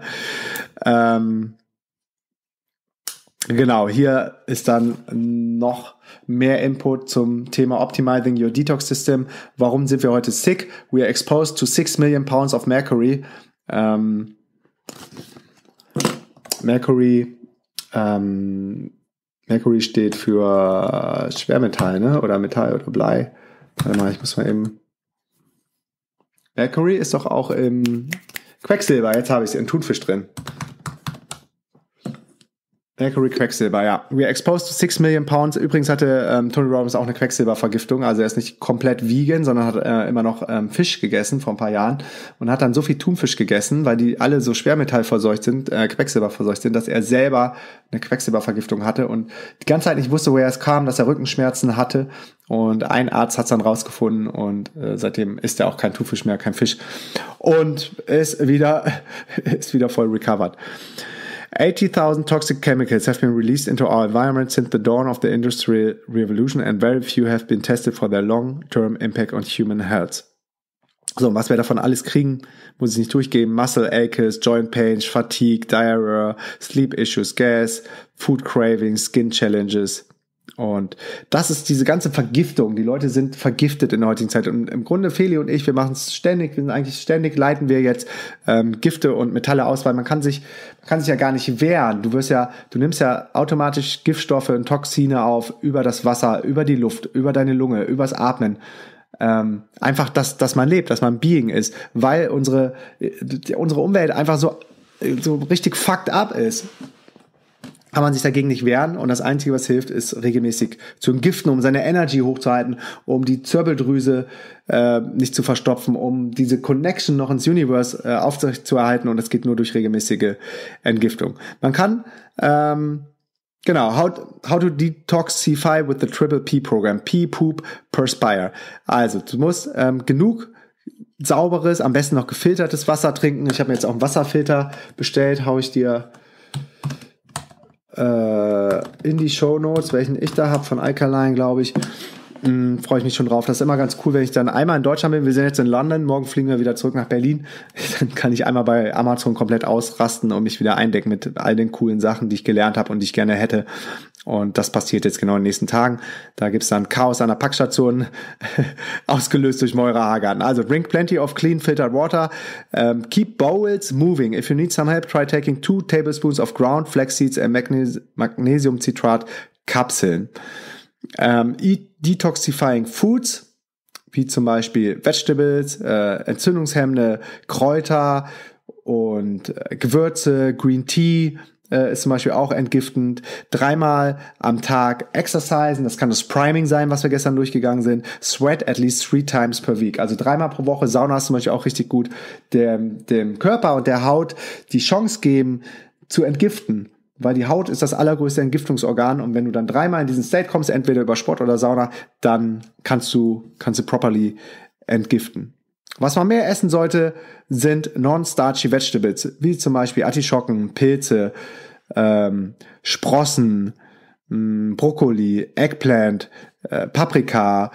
Genau, hier ist dann noch mehr Input zum Thema Optimizing Your Detox System. Warum sind wir heute sick? We are exposed to 6 million pounds of mercury. Mercury steht für Schwermetall, ne? Oder Metall oder Blei. Warte mal, ich muss mal eben. Mercury ist doch auch im Quecksilber. Jetzt habe ich es in Thunfisch drin. Mercury, Quecksilber, ja. We are exposed to 6 million pounds. Übrigens hatte Tony Robbins auch eine Quecksilbervergiftung. Also er ist nicht komplett vegan, sondern hat immer noch Fisch gegessen vor ein paar Jahren und hat dann so viel Thunfisch gegessen, weil die alle so schwermetallverseucht sind, Quecksilberverseucht sind, dass er selber eine Quecksilbervergiftung hatte und die ganze Zeit nicht wusste, woher es kam, dass er Rückenschmerzen hatte. Und ein Arzt hat es dann rausgefunden und seitdem isst er auch kein Thunfisch mehr, kein Fisch. Und ist wieder voll recovered. 80,000 toxic chemicals have been released into our environment since the dawn of the Industrial Revolution and very few have been tested for their long-term impact on human health. So, was wir davon alles kriegen, muss ich nicht durchgeben. Muscle aches, joint pains, fatigue, diarrhea, sleep issues, gas, food cravings, skin challenges. Und das ist diese ganze Vergiftung. Die Leute sind vergiftet in der heutigen Zeit. Und im Grunde, Feli und ich, wir machen es ständig. Leiten wir jetzt Gifte und Metalle aus, weil man kann sich ja gar nicht wehren. Du nimmst ja automatisch Giftstoffe und Toxine auf über das Wasser, über die Luft, über deine Lunge, übers Atmen. Einfach, dass man lebt, dass man Being ist, weil unsere Umwelt einfach so richtig fucked up ist. Kann man sich dagegen nicht wehren und das Einzige, was hilft, ist regelmäßig zu entgiften, um seine Energy hochzuhalten, um die Zirbeldrüse nicht zu verstopfen, um diese Connection noch ins Universe aufrechtzuerhalten und das geht nur durch regelmäßige Entgiftung. Man kann, how to detoxify with the Triple P Program, Pee, Poop, Perspire. Also, du musst genug sauberes, am besten noch gefiltertes Wasser trinken. Ich habe mir jetzt auch einen Wasserfilter bestellt, hau ich dir in die Shownotes, welchen ich da habe, von Alkaline, glaube ich. Freue ich mich schon drauf. Das ist immer ganz cool, wenn ich dann einmal in Deutschland bin. Wir sind jetzt in London, morgen fliegen wir wieder zurück nach Berlin. Dann kann ich einmal bei Amazon komplett ausrasten und mich wieder eindecken mit all den coolen Sachen, die ich gelernt habe und die ich gerne hätte. Und das passiert jetzt genau in den nächsten Tagen. Da gibt's dann Chaos an der Packstation, ausgelöst durch Moira Hagan. Also drink plenty of clean filtered water. Keep bowels moving. If you need some help, try taking 2 tablespoons of ground flax seeds and magnesium citrat Kapseln. Eat detoxifying foods, wie zum Beispiel Vegetables, entzündungshemmende Kräuter und Gewürze, Green Tea, ist zum Beispiel auch entgiftend. 3-mal am Tag exercisen, das kann das Priming sein, was wir gestern durchgegangen sind. Sweat at least 3 times per week, also 3-mal pro Woche. Sauna ist zum Beispiel auch richtig gut. Dem Körper und der Haut die Chance geben, zu entgiften. Weil die Haut ist das allergrößte Entgiftungsorgan und wenn du dann 3-mal in diesen State kommst, entweder über Sport oder Sauna, dann kannst du properly entgiften. Was man mehr essen sollte, sind non-starchy Vegetables, wie zum Beispiel Artischocken, Pilze, Sprossen, Brokkoli, Eggplant, Paprika,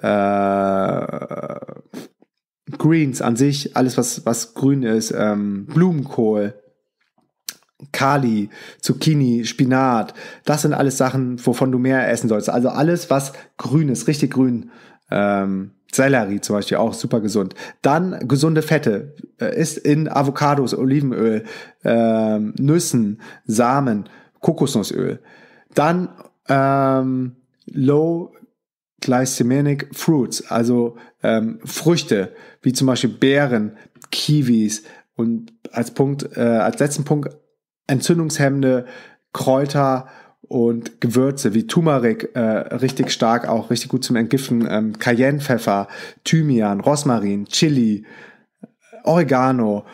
Greens an sich, alles was grün ist, Blumenkohl, Kali, Zucchini, Spinat, das sind alles Sachen, wovon du mehr essen sollst. Also alles, was grün ist, richtig grün. Sellerie zum Beispiel auch super gesund. Dann gesunde Fette ist in Avocados, Olivenöl, Nüssen, Samen, Kokosnussöl. Dann Low Glycemic Fruits, also Früchte, wie zum Beispiel Beeren, Kiwis und als letzten Punkt entzündungshemmende Kräuter und Gewürze wie Turmeric, richtig stark, auch richtig gut zum Entgiften, Cayennepfeffer, Thymian, Rosmarin, Chili, Oregano,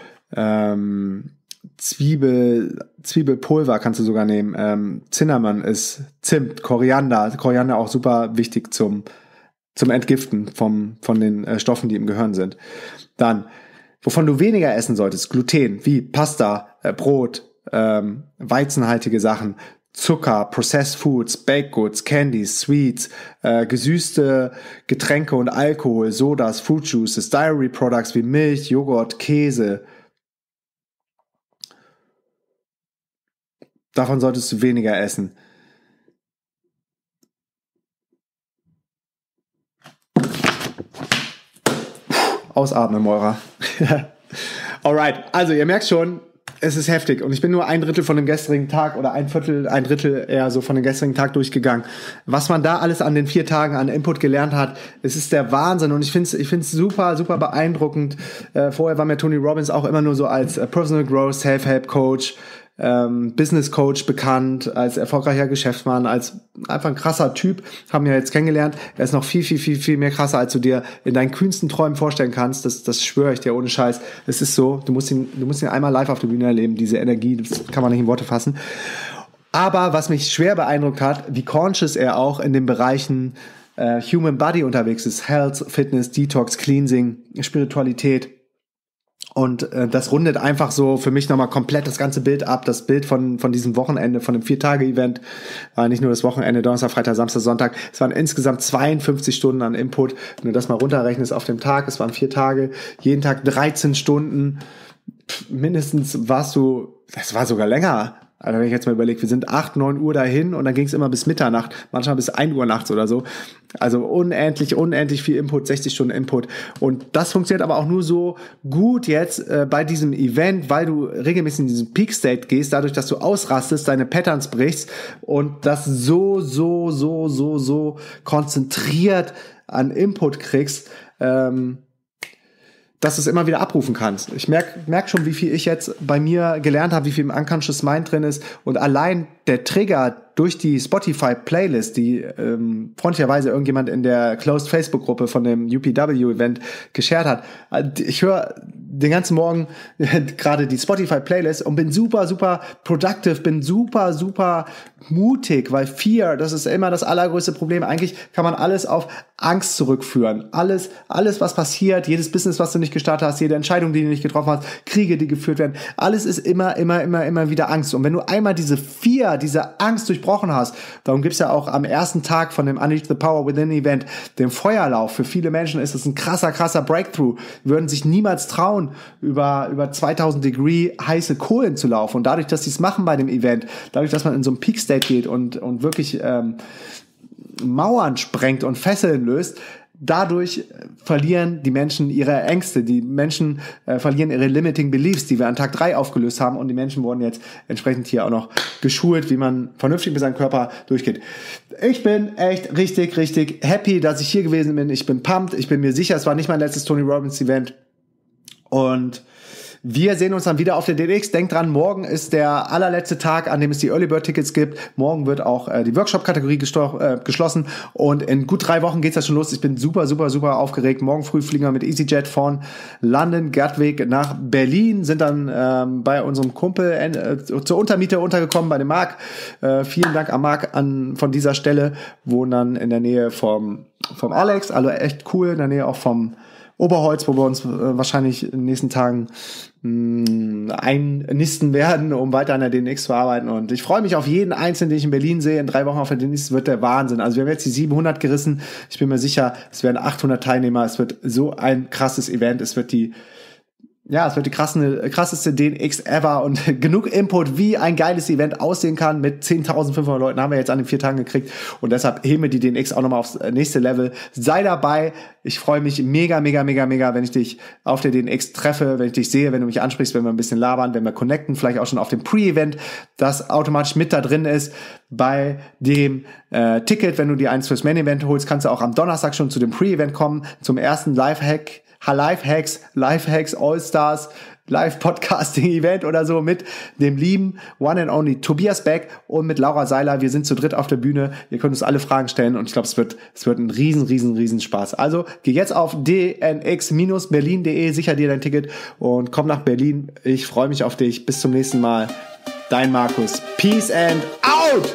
Zwiebelpulver kannst du sogar nehmen, Cinnamon ist Zimt, Koriander auch super wichtig zum Entgiften von den Stoffen, die im Gehirn sind. Dann, wovon du weniger essen solltest, Gluten, wie Pasta, Brot, weizenhaltige Sachen, Zucker, Processed Foods, Baked Goods, Candies, Sweets, gesüßte Getränke und Alkohol, Sodas, Fruit Juices, Dairy Products wie Milch, Joghurt, Käse. Davon solltest du weniger essen. Ausatmen, Moira. Alright, also ihr merkt schon, es ist heftig und ich bin nur 1/3 von dem gestrigen Tag oder 1/4 eher so von dem gestrigen Tag durchgegangen. Was man da alles an den 4 Tagen an Input gelernt hat, es ist der Wahnsinn und ich find's super, super beeindruckend. Vorher war mir Tony Robbins auch immer nur so als Personal Growth, Self-Help Coach, Business Coach bekannt, als erfolgreicher Geschäftsmann, als einfach ein krasser Typ, haben wir jetzt kennengelernt. Er ist noch viel, viel, viel, viel mehr krasser, als du dir in deinen kühnsten Träumen vorstellen kannst. Das schwöre ich dir ohne Scheiß. Es ist so, du musst ihn einmal live auf der Bühne erleben, diese Energie, das kann man nicht in Worte fassen. Aber was mich schwer beeindruckt hat, wie conscious er auch in den Bereichen Human Body unterwegs ist. Health, Fitness, Detox, Cleansing, Spiritualität. Und das rundet einfach so für mich nochmal komplett das ganze Bild ab. Das Bild von diesem Wochenende, von dem 4-Tage-Event, war nicht nur das Wochenende, Donnerstag, Freitag, Samstag, Sonntag. Es waren insgesamt 52 Stunden an Input. Wenn du das mal runterrechnest auf dem Tag, es waren 4 Tage, jeden Tag 13 Stunden. Mindestens warst du, das war sogar länger. Also wenn ich jetzt mal überlege, wir sind 8, 9 Uhr dahin und dann ging es immer bis Mitternacht, manchmal bis 1 Uhr nachts oder so. Also unendlich viel Input, 60 Stunden Input. Und das funktioniert aber auch nur so gut jetzt bei diesem Event, weil du regelmäßig in diesen Peak State gehst, dadurch, dass du ausrastest, deine Patterns brichst und das so konzentriert an Input kriegst, dass du es immer wieder abrufen kannst. Ich merk schon, wie viel ich jetzt bei mir gelernt habe, wie viel im Unconscious Mind drin ist. Und allein der Trigger durch die Spotify-Playlist, die freundlicherweise irgendjemand in der Closed Facebook-Gruppe von dem UPW-Event geshared hat. Ich höre den ganzen Morgen gerade die Spotify-Playlist und bin super productive, bin super mutig, weil Fear, das ist immer das allergrößte Problem. Eigentlich kann man alles auf Angst zurückführen. Alles, was passiert, jedes Business, was du nicht gestartet hast, jede Entscheidung, die du nicht getroffen hast, Kriege, die geführt werden, alles ist immer wieder Angst. Und wenn du einmal diese Fear, diese Angst durchbrochen hast. Darum gibt's ja auch am ersten Tag von dem Unleash the Power Within Event den Feuerlauf. Für viele Menschen ist es ein krasser Breakthrough. Die würden sich niemals trauen, über 2000 Degree heiße Kohlen zu laufen. Und dadurch, dass sie es machen bei dem Event, dadurch, dass man in so einen Peak State geht und wirklich Mauern sprengt und Fesseln löst, dadurch verlieren die Menschen ihre Ängste, die Menschen verlieren ihre limiting beliefs, die wir an Tag 3 aufgelöst haben, und die Menschen wurden jetzt entsprechend hier auch noch geschult, wie man vernünftig mit seinem Körper durchgeht. Ich bin echt richtig happy, dass ich hier gewesen bin. Ich bin pumped, ich bin mir sicher, es war nicht mein letztes Tony Robbins Event, und wir sehen uns dann wieder auf der DNX. Denkt dran, morgen ist der allerletzte Tag, an dem es die Early Bird Tickets gibt. Morgen wird auch die Workshop-Kategorie geschlossen, und in gut 3 Wochen geht's ja schon los. Ich bin super aufgeregt. Morgen früh fliegen wir mit EasyJet von London Gatwick nach Berlin, sind dann bei unserem Kumpel zur Untermiete untergekommen, bei dem Marc. Vielen Dank an Marc von dieser Stelle. Wohnen dann in der Nähe vom Alex, also echt cool, in der Nähe auch vom Oberholz, wo wir uns wahrscheinlich in den nächsten Tagen einnisten werden, um weiter an der DNX zu arbeiten. Und ich freue mich auf jeden Einzelnen, den ich in Berlin sehe. In 3 Wochen auf der DNX wird der Wahnsinn. Also wir haben jetzt die 700 gerissen. Ich bin mir sicher, es werden 800 Teilnehmer. Es wird so ein krasses Event. Es wird die krasseste DNX ever, und genug Input, wie ein geiles Event aussehen kann mit 10.500 Leuten, haben wir jetzt an den 4 Tagen gekriegt, und deshalb heben wir die DNX auch nochmal aufs nächste Level. Sei dabei. Ich freue mich mega, wenn ich dich auf der DNX treffe, wenn ich dich sehe, wenn du mich ansprichst, wenn wir ein bisschen labern, wenn wir connecten, vielleicht auch schon auf dem Pre-Event, das automatisch mit da drin ist. Bei dem Ticket, wenn du dir eins fürs Main-Event holst, kannst du auch am Donnerstag schon zu dem Pre-Event kommen, zum ersten Lifehacks All-Stars Live-Podcasting-Event oder so mit dem lieben One and Only Tobias Beck und mit Laura Seiler. Wir sind zu dritt auf der Bühne. Ihr könnt uns alle Fragen stellen, und ich glaube, es wird ein riesen Spaß. Also geh jetzt auf dnx-berlin.de, sicher dir dein Ticket und komm nach Berlin. Ich freue mich auf dich. Bis zum nächsten Mal. Dein Markus. Peace and out!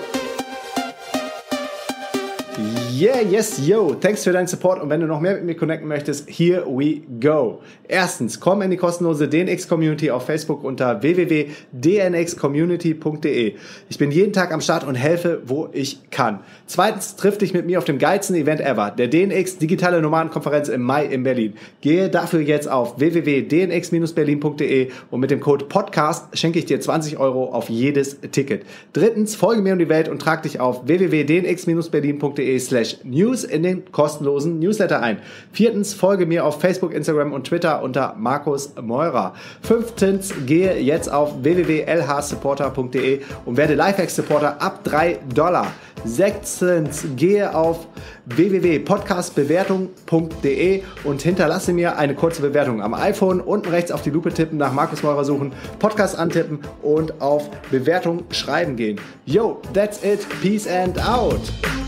Yeah, yes, yo. Thanks für deinen Support, und wenn du noch mehr mit mir connecten möchtest, here we go. Erstens, komm in die kostenlose DNX-Community auf Facebook unter www.dnxcommunity.de. Ich bin jeden Tag am Start und helfe, wo ich kann. Zweitens, triff dich mit mir auf dem geilsten Event ever, der DNX Digitale Nomadenkonferenz im Mai in Berlin. Gehe dafür jetzt auf www.dnx-berlin.de, und mit dem Code PODCAST schenke ich dir 20 € auf jedes Ticket. Drittens, folge mir um die Welt und trag dich auf www.dnx-berlin.de/news in den kostenlosen Newsletter ein. Viertens, folge mir auf Facebook, Instagram und Twitter unter Markus Meurer. Fünftens, gehe jetzt auf www.lhsupporter.de und werde Lifehacks-Supporter ab $3. Sechstens, gehe auf www.podcastbewertung.de und hinterlasse mir eine kurze Bewertung. Am iPhone unten rechts auf die Lupe tippen, nach Markus Meurer suchen, Podcast antippen und auf Bewertung schreiben gehen. Yo, that's it. Peace and out.